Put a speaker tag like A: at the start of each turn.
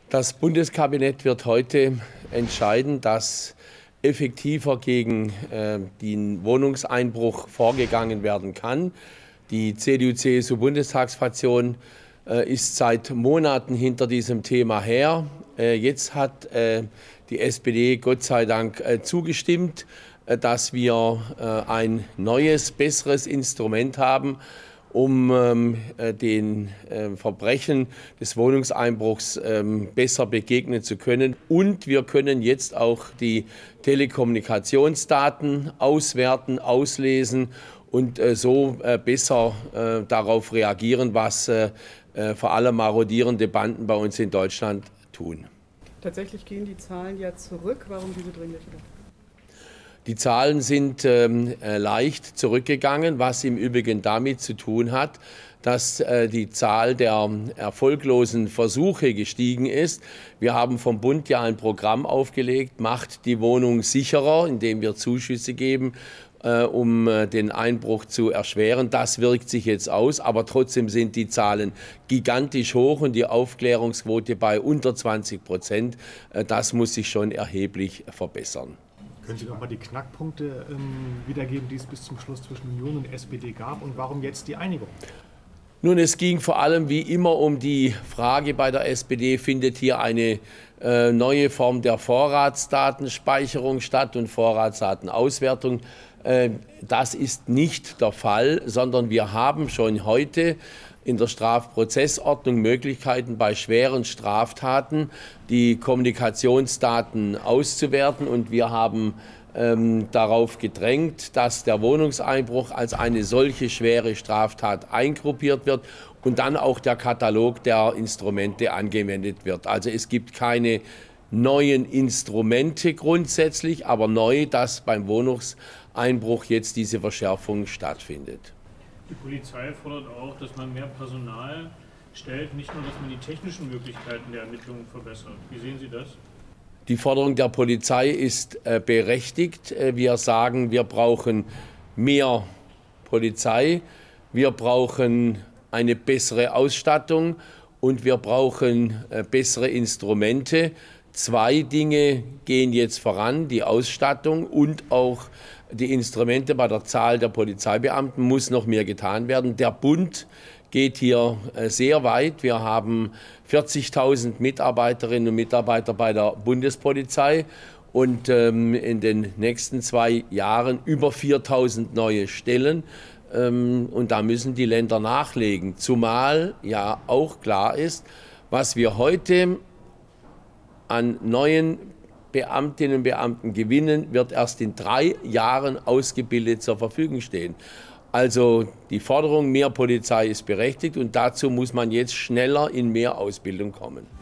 A: Das Bundeskabinett wird heute entscheiden, dass effektiver gegen den Wohnungseinbruch vorgegangen werden kann. Die CDU-CSU-Bundestagsfraktion ist seit Monaten hinter diesem Thema her. Jetzt hat die SPD Gott sei Dank zugestimmt, dass wir ein neues, besseres Instrument haben, um den Verbrechen des Wohnungseinbruchs besser begegnen zu können. Und wir können jetzt auch die Telekommunikationsdaten auswerten, auslesen und so besser darauf reagieren, was vor allem marodierende Banden bei uns in Deutschland tun.
B: Tatsächlich gehen die Zahlen ja zurück. Warum diese Dringlichkeit?
A: Die Zahlen sind leicht zurückgegangen, was im Übrigen damit zu tun hat, dass die Zahl der erfolglosen Versuche gestiegen ist. Wir haben vom Bund ja ein Programm aufgelegt, macht die Wohnung sicherer, indem wir Zuschüsse geben, um den Einbruch zu erschweren. Das wirkt sich jetzt aus, aber trotzdem sind die Zahlen gigantisch hoch und die Aufklärungsquote bei unter 20%. Das muss sich schon erheblich verbessern.
C: Können Sie noch mal die Knackpunkte wiedergeben, die es bis zum Schluss zwischen Union und SPD gab, und warum jetzt die Einigung?
A: Nun, es ging vor allem wie immer um die Frage bei der SPD, findet hier eine neue Form der Vorratsdatenspeicherung statt und Vorratsdatenauswertung. Das ist nicht der Fall, sondern wir haben schon heute in der Strafprozessordnung Möglichkeiten, bei schweren Straftaten die Kommunikationsdaten auszuwerten. Und wir haben darauf gedrängt, dass der Wohnungseinbruch als eine solche schwere Straftat eingruppiert wird und dann auch der Katalog der Instrumente angewendet wird. Also es gibt keine neuen Instrumente grundsätzlich, aber neu, dass beim Wohnungseinbruch jetzt diese Verschärfung stattfindet.
D: Die Polizei fordert auch, dass man mehr Personal stellt, nicht nur, dass man die technischen Möglichkeiten der Ermittlungen verbessert. Wie sehen Sie das?
A: Die Forderung der Polizei ist berechtigt. Wir sagen, wir brauchen mehr Polizei, wir brauchen eine bessere Ausstattung und wir brauchen bessere Instrumente. Zwei Dinge gehen jetzt voran, die Ausstattung und auch die Instrumente. Bei der Zahl der Polizeibeamten muss noch mehr getan werden. Der Bund geht hier sehr weit. Wir haben 40.000 Mitarbeiterinnen und Mitarbeiter bei der Bundespolizei und in den nächsten 2 Jahren über 4.000 neue Stellen. Und da müssen die Länder nachlegen. Zumal ja auch klar ist, was wir heute an neuen Beamtinnen und Beamten gewinnen, wird erst in 3 Jahren ausgebildet zur Verfügung stehen. Also die Forderung mehr Polizei ist berechtigt und dazu muss man jetzt schneller in mehr Ausbildung kommen.